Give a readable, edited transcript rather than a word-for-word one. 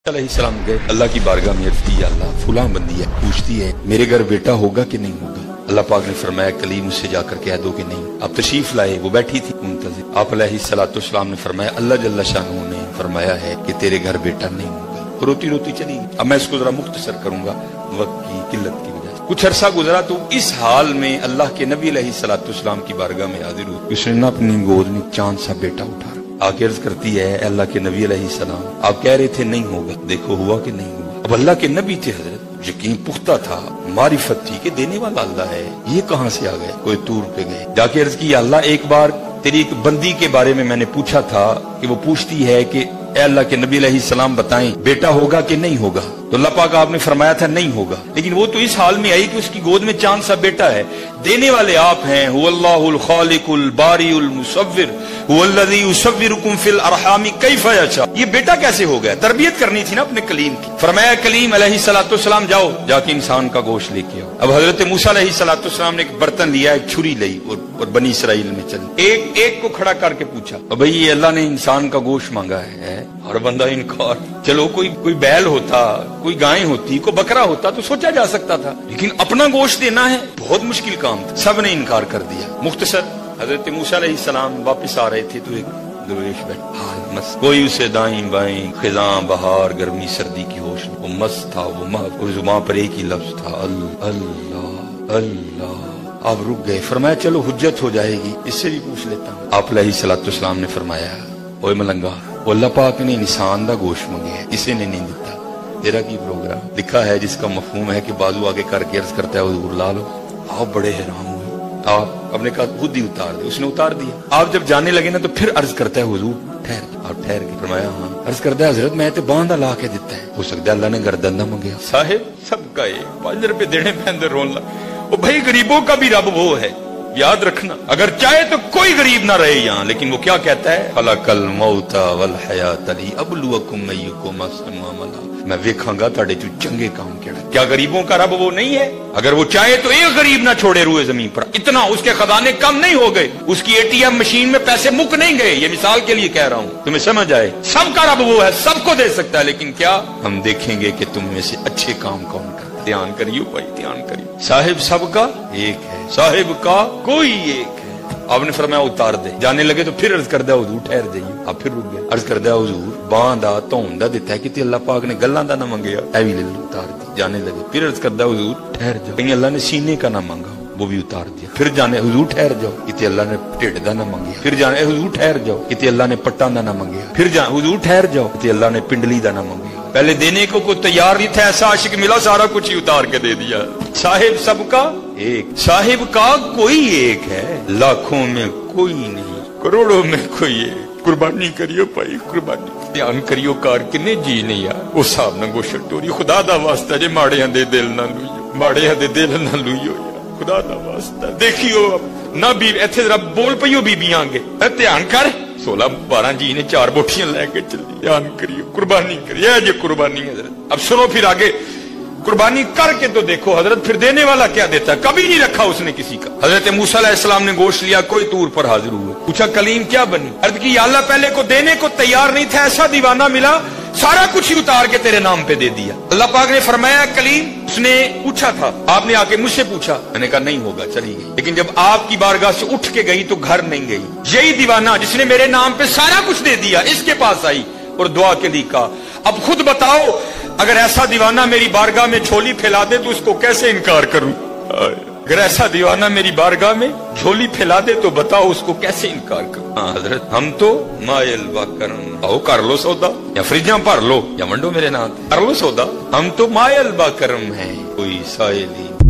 علیہ السلام گئے اللہ کی بارگاہ میں عرض کی، یا اللہ فلاں بندی ہے پوچھتی ہے میرے گھر بیٹا ہوگا کہ نہیں ہوگا۔ اللہ پاک نے فرمایا کلیم اس سے جا کر کہہ دو کہ نہیں۔ آپ تشریف لائے، وہ بیٹھی تھی منتظر۔ آپ علیہ السلام نے فرمایا اللہ جل شانہ نے فرمایا ہے کہ تیرے گھر بیٹا نہیں ہوگا۔ روتی روتی چلی گئی۔ اب میں اس کو ذرا مختصر کروں گا وقت کی قلت کی وجہ سے۔ کچھ عرصہ گزرا تو اس حال میں اللہ کے نبی علیہ السلام کی بارگاہ میں حاضر ہوئی۔ اس نے اپنی گود میں چاند سا بیٹا اٹھا آگے عرض کرتی ہے اے اللہ کے نبی علیہ السلام، آپ کہہ رہے تھے نہیں ہوگا، دیکھو ہوا کہ نہیں ہوا۔ اب اللہ کے نبی تھے حضرت، یقین پختہ تھا، معرفت تھی کہ دینے والا اللہ ہے، یہ کہاں سے آ گئے؟ کوئی طور پہ گئے، جا کے عرض کی اللہ ایک بار تیری ایک بندی کے بارے میں نے پوچھا تھا کہ وہ پوچھتی ہے کہ اے اللہ کے نبی علیہ السلام بتائیں بیٹا ہوگا کہ نہیں ہوگا؟ تو اللہ پاک آپ نے فرمایا تھا نہیں ہوگا، لیکن وہ تو اس حال میں آئی کہ اس کی گود میں چاند سا بیٹا ہے۔ دینے والے آپ ہیں، هو اللہ الخالق الباری المصور هو الذی یصورکم فی الارحام کیف یشاء۔ یہ بیٹا کیسے ہو گیا؟ تربیت کرنی تھی نا اپنے کلیم کی۔ فرمایا کلیم علیہ السلام جاؤ جا کے انسان کا گوشت لے کے آؤ۔ اب حضرت موسیٰ علیہ السلام نے ایک برتن لیا، ایک چھری لی اور بنی اسرائیل میں چلی، ایک کو کھڑا کر کے پوچھا بھائی یہ اللہ نے انسان کا گوشت مانگا ہے، اور بندہ انکار۔ چلو کوئی بیل ہوتا، کوئی گائے ہوتی، کوئی بکرا ہوتا تو سوچا جا سکتا تھا، لیکن اپنا گوشت دینا ہے بہت مشکل کام تھا۔ سب نے انکار کر دیا۔ مختصر حضرت موسیٰ علیہ السلام واپس آ رہے تھے تو ایک درویش بیٹھا، کوئی اسے دائیں بائیں خزاں بہار گرمی سردی کی ہوش، وہ مست تھا، وہ اور زبان پر ایک ہی لفظ تھا اللہ اللہ۔ آپ رک گئے، فرمایا چلو حجت ہو جائے گی، اس سے بھی پوچھ لیتا ہوں۔ آپ علیہ السلام نے فرمایا اوے ملنگا، اللہ پاک نے انسان دا گوشت مانگے، اسے نے نہیں دیتا، تیرا کی پروگرام؟ لکھا ہے جس کا مفہوم ہے کہ بازو آگے کر کے عرض کرتا ہے حضور لا لو۔ آپ بڑے حیران ہوئے، آپ اپنے کا خود ہی اتار دے، اس نے اتار دیا۔ آپ جب جانے لگے نا تو پھر عرض کرتا ہے حضور ٹھہر۔ آپ ٹھہر کے فرمایا ہاں۔ عرض کرتا ہے حضرت میں تے باندھا لا کے دیتا ہے، ہو سکتا ہے اللہ نے گردن نہ منگیا۔ صاحب سب کا ایک 5 روپے دینے پہ اندر رون لگا۔ وہ بھائی غریبوں کا بھی رب وہ ہے، یاد رکھنا، اگر چاہے تو کوئی غریب نہ رہے یہاں، لیکن وہ کیا کہتا ہے خلق الموت والحیات لابلوکم ایکم احسن عملا، میں دیکھاں گا تاڑے جو چنگے کام کیڑا۔ کیا غریبوں کا رب وہ نہیں ہے؟ اگر وہ چاہے تو ایک غریب نہ چھوڑے روئے زمین پر، اتنا اس کے خزانے کم نہیں ہو گئے، اس کی ATM مشین میں پیسے مک نہیں گئے۔ یہ مثال کے لیے کہہ رہا ہوں تمہیں سمجھ آئے۔ سب کا رب وہ ہے، سب کو دے سکتا ہے، لیکن کیا ہم دیکھیں گے کہ تم میں سے اچھے کام کون کرتا ہے؟ دھیان کریو بھائی، دھیان کریو۔ صاحب سب کا ایک ہے، صاحب کا کوئی ایک ہے۔ آپ نے فرمایا اتار دے۔ جانے لگے تو پھر عرض کردہ حضور ٹھہر جائیے۔ آپ پھر رک گئے، عرض کردہ حضور باندھا توندا دیتا ہے کہ اللہ پاک نے گلاں دا نہ منگیا، اے وی لے لو، اتار دی۔ جانے لگے پھر عرض کردہ حضور ٹھہر جاؤ، کہیں اللہ نے سینے کا نہ مانگا، وہ بھی اتار دیا۔ پھر جانے حضور ٹھہر جاؤ، کتے اللہ نے ٹھڈ دا نہ منگیا۔ پھر جانے حضور ٹھہر جاؤ، کتے اللہ نے پٹاں دا نہ منگیا۔ پھر حضور ٹھہر جاؤ، کتے اللہ نے پنڈلی دا نہ منگیا۔ پہلے دینے کو کوئی تیار نہیں تھا، ایسا عاشق ملا سارا کچھ ہی اتار کے دے دیا۔ صاحب سب کا ایک، صاحب کا کوئی ایک ہے، لاکھوں میں کوئی نہیں، کروڑوں میں کوئی ایک۔ قربانی کریو بھائی، قربانی دھیان کریو، کار کنے جی نہیں یار اس صاحب نہ گوشت ٹوری، خدا دا واسطہ جے ماڑیاں دے دل نہ لوئیو، ماڑیاں دے دل نہ لوئیو یار، خدا دا واسطہ دیکھیو نہ بھی ایتھے ذرا بول پئیو بیبیاں آگے، دھیان کر 16-12 جی نے 4 بوٹیاں لے کے چلی، دھیان کریو، قربانی کریے یہ قربانی حضرت۔ اب سنو پھر آگے، قربانی کر کے تو دیکھو حضرت پھر دینے والا کیا دیتا ہے، کبھی نہیں رکھا اس نے کسی کا۔ حضرت موسیٰ علیہ السلام نے گوشت لیا، کوئی طور پر حاضر ہوئے، پوچھا کلیم کیا بنی؟ عرض کی یا اللہ پہلے کو دینے کو تیار نہیں تھا، ایسا دیوانہ ملا سارا کچھ ہی اتار کے تیرے نام پہ دے دیا۔ اللہ پاک نے فرمایا کلیم، اس نے پوچھا تھا، آپ نے آ کے مجھ سے پوچھا، میں نے کہا نہیں ہوگا، چلی گئی، لیکن جب آپ کی بارگاہ سے اٹھ کے گئی تو گھر نہیں گئی۔ یہی دیوانہ جس نے میرے نام پہ سارا کچھ دے دیا اس کے پاس آئی اور دعا کے لیے کہا اب خود بتاؤ اگر ایسا دیوانہ میری بارگاہ میں جھولی پھیلا دے تو اس کو کیسے انکار کروں؟ اگر ایسا دیوانہ میری بارگاہ میں جھولی پھیلا دے تو بتاؤ اس کو کیسے انکار کروں؟ حضرت ہم تو مائل باکرم، آؤ کر لو سودا، یا فریجاں بھر لو یا منڈو میرے نام کر لو سودا، ہم تو مائل باکرم ہیں، کوئی سائل ہی